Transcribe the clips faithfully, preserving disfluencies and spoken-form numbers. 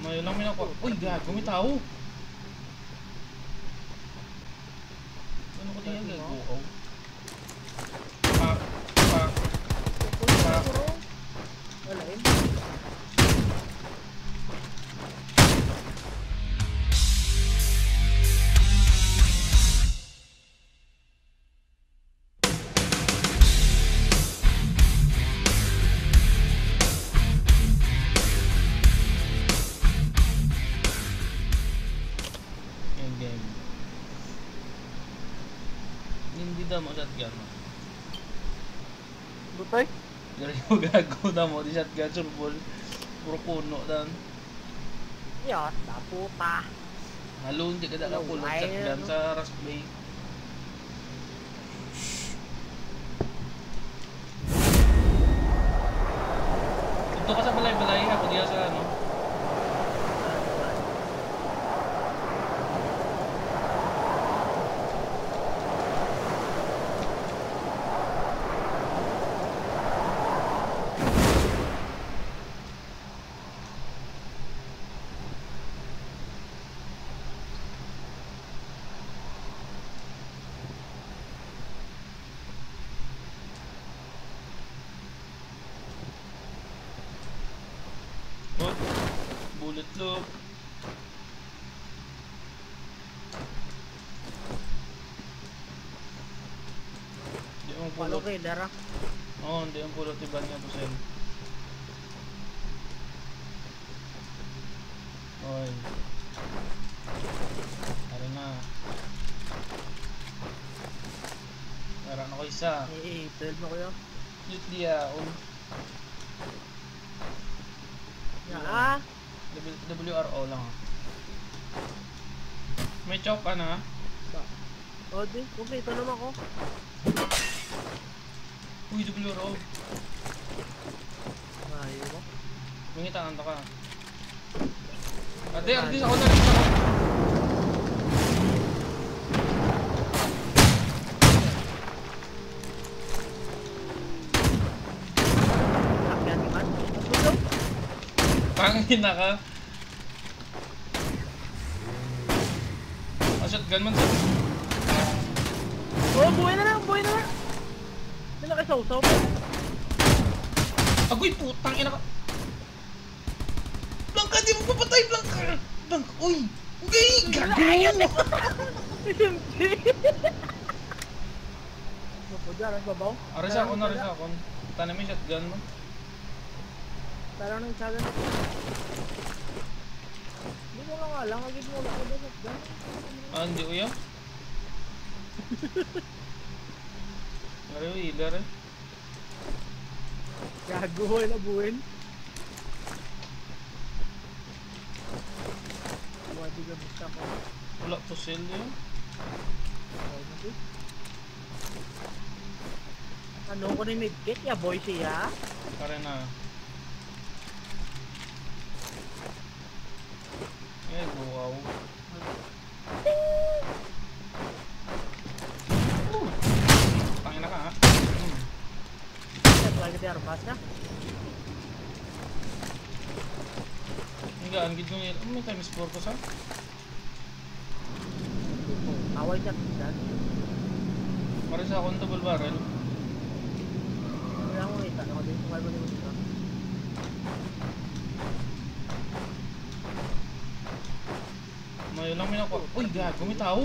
May lang may nakuha. Uy, gago, may tao. Ano ko tingin gago? Oh. Pak, pak, pak. Wala yun. Hindi daw mo shotgun mo. Butay? Dari mo gago na mo di shotgun surbol. Puro puno dan. Yos, naputa. Halo hindi ka na pulot shotgun sa Rasplay. Ito ka sa balay-balay ako diya sa ano. Oh, bullet loop. Di mo Palo pulot. kay Dara. Oo, hindi ang pulot iba niya to sel. Oy. Tara na. Tara na ko isa. Eh, twelve na ko yun. Yut dia on. Ah, W R O lang. May choke ka na. o di, kumpleto naman ko. Uy, W R O. Ayaw mo. Mangitaan to ka. Ate, ate, ako na rin ako. Lakyan naman. Gusto? Pangina ka. Ah, shotgun man sa. Oh, buhay na lang, buhay na lang. May nakasawsaw mo. Agoy, putang ina ka. Blanca, di mo papatay, Blanca. Blanca, uy. Okay, gago. S M G. Bapo dyan, ang babaw. Aris ako na, aris ako. Tanay mo yung shotgun mo. Parang nang sabi na. Hindi mo lang alam, agad mo lang ako doon. Ah, hindi uya. Ari, healer eh. Gago, na buhin. Wadi ka basta ko. Wala to sell yun. Ano ko ni midkit ya boy siya? Kare na. Eh, wow. Tangin na ka ha. Hmm. Saan lagi di armas na? Hindi, angit nung yun. May times four ko sa? Away siya pinsan. Para sa akong double barrel. Kaya mo kita, ako din sumay mo din mo dito. May lang may nakuha. Uy, gago, may tao.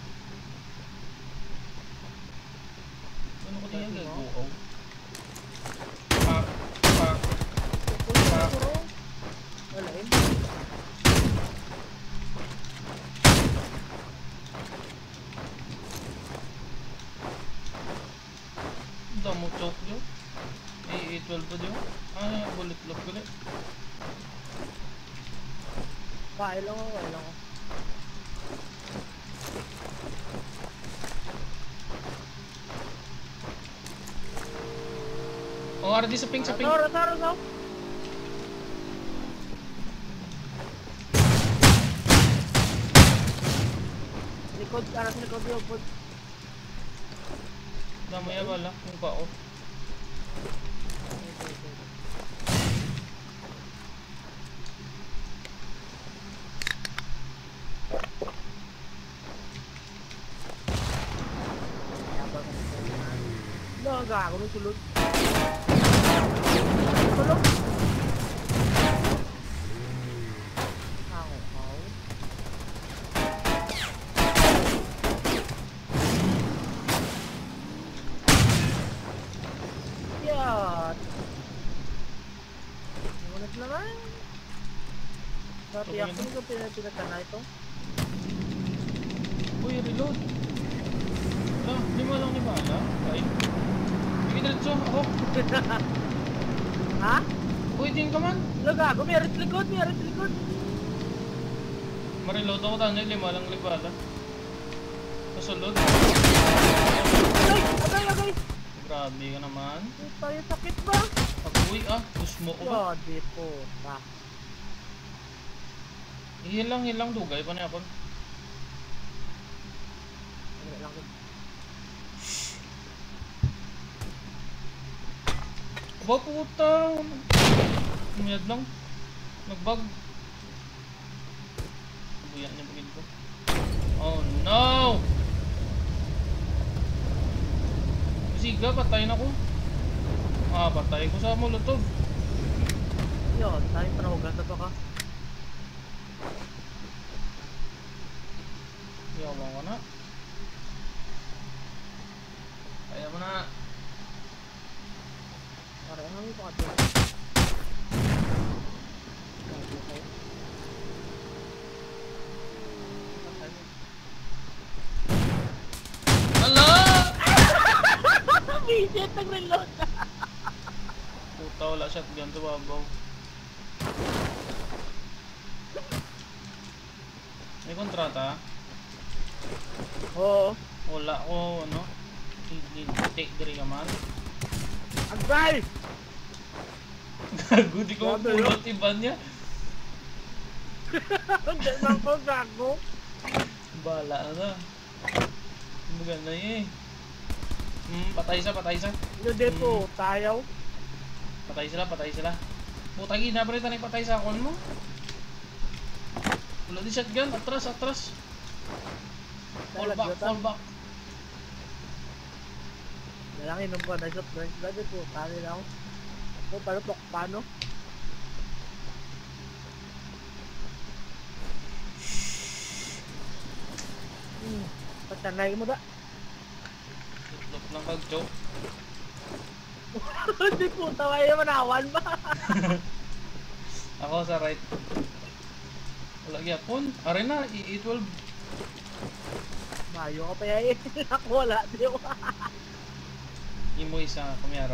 Ano ko tingin gago? Oh. Pak, pak, pak. Wala yun. Damo choke yun. A A twelve pa yun. Ah, bullet lock ulit. Kain lang ako, kain lang ako. Oh, R D sa ping, sa ping. Rasaw, rasaw, rasaw. Likod, aras likod yung pod. Damo yan wala. Yung pa ako. gago, may sulod. Sulod. Ako, ako. Yan. Ngunit naman. Sabi ako nito pinagpinatan na ito. Uy, reload. Ah, lima lang ni Bala. Ay. Sige, diretso. Ako. Ha? Pwede ka man. Lo gago, may arit likod, may arit likod. Mariload ako tanay. Lima lang ni Bala. Kasulod. Agay, agay, agay. Grabe ka naman. Ay, tayo sakit ba? Pag-uwi ah. Gusto mo ko ba? Yodi po. Ta. Hilang, hilang. Dugay pa na ako. Ano lang ko. Aba puta. Umayad lang. Nagbag. Buyan niya pagid ko. Oh no! Siga, patay na ko. Ah, patay ko sa molotov. Yun, tayo panawagan na to ka. Yawa ko na. Kaya mo na. Para ano mo pa ka dito? Hala! Visit ang reload. Puta, wala shotgun to babaw. May kontrata? Oo. Wala ko, ano? Take diri ka man. Agay! Gago, di ko Grabe, mapulot iba niya. Hindi man ko gago. Bala na na. Maganda eh. Hmm, patay siya, patay siya. Hindi po, tayaw. Patay sila, patay sila. Putang ina, pre, tanay patay sa akon mo. Wala di shotgun, atras, atras. Fall back, fall back. Dalangin nung pa na shot guys. Lagi po, tali na ako. O, paano po, paano? Hmm, patanay mo da. Itlop lang kag-joke. Hindi po, taway yung manawan ba? Ako sa right. Wala gyapon. Are na, E twelve. Mayo ka pa yan. Ako wala, di ko. Imo isa kamera.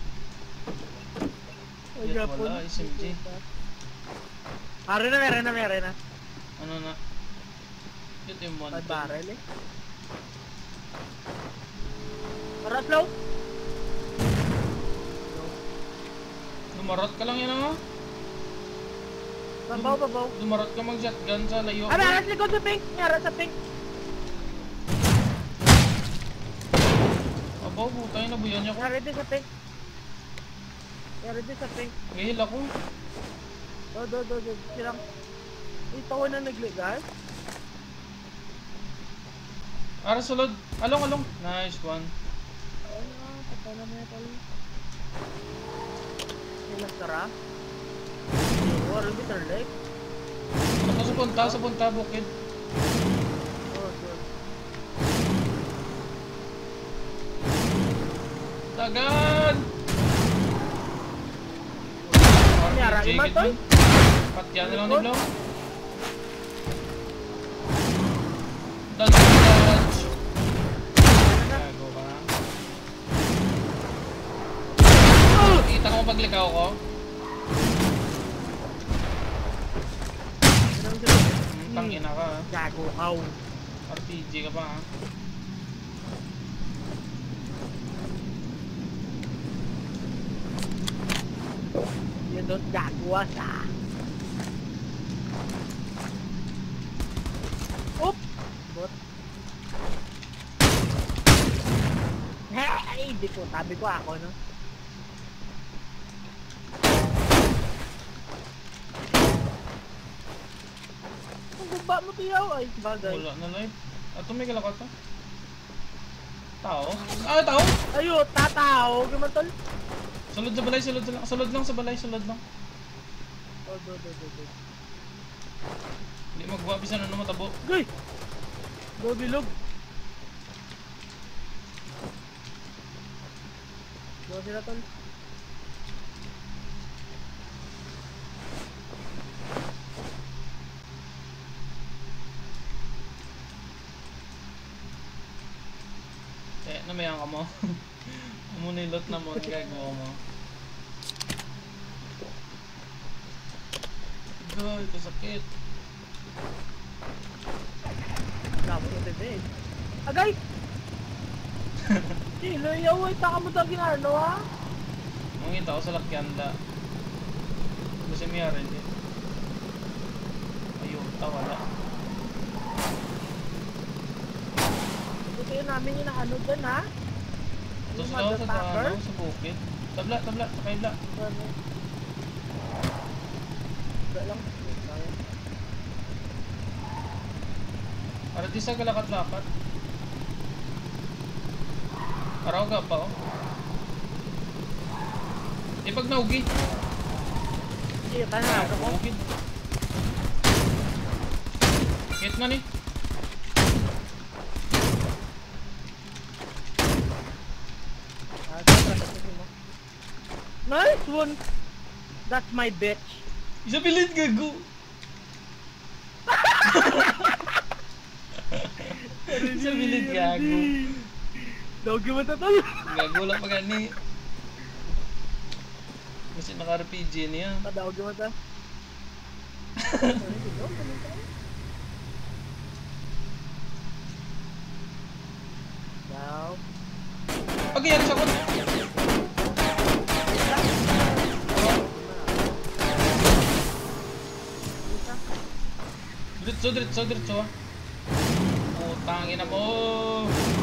Yat wala, S M G. Meron na, meron na, meron na. Ano na? Yut yung one. May barrel eh. Para slow. Dumarot ka lang yan ah. Babaw, babaw. Dumarot ka mag shotgun sa layo. Ah, meron sa likod sa pink. Meron sa pink. Abaw, putay na buyan niya ko. Meron din sa pink. Meron din sa pink. Gahil ako. Do, do, do, do. Silang. Ito ko na nagligas. Ara sulod. Along, along. Nice one. Ay, ah, patay na mo yan pala. Silang tara. War, bitter lake. Ako sa punta, sa punta, bukid. Oh, good. Tagan! Nyara, R P G, iman gid to? man. Patyan na lang ni Blow. Dodge, dodge. Gago ka. Kita ko paglikaw ko. Meron sila. Hmm, tangina ka ha. Gago, how? R P G ka pa ha. Yun doon, gagawa sa. Oop! Bot. Ay, di ko. Tabi ko ako, no? Ang gumba mo tiyaw. Ay, bagay. Wala na live. Ato may kalakal pa. Tao? Ah, tao? Ayo, tatao. Gaman tol. Sulod sa balay, sulod lang. Sulod lang sa balay, sulod lang. Oh, do, do, do, do. Hindi magwa, bisan ano matabo. Goy! Go bilog. Go sila tol. Eh, namayan ka mo. Umunilot na mo, ang gagawa mo. Goy, kasakit. Tapos ito din. Agay! Sino yaw ay taka mo tagi na ano ha? Mangita ko sa lakyan da. Kasi may rin din. Ayun, tawala. Ito yun namin yung ano dyan ha? Ito Yung sila ako sa, motherfucker? ano, sa bukid. Tabla, tabla, pakaibla. Ano? Wala lang. Para di sa galakat-lakat. Araw ka pa oh. Eh pag naugi. Sige, tayo na ako. Naugi. Hit na ni. Ah, tara, tara, mo. Nice one! That's my bitch. Isa pilit gago. Isa pilit gago. Dogi mo na tol. Gago lang pa gani. Kasi naka-R P G niya. Dogi mo ta. Now. Okay, yan sa kon. Diretso, diretso, diretso ah. Putang ina mo.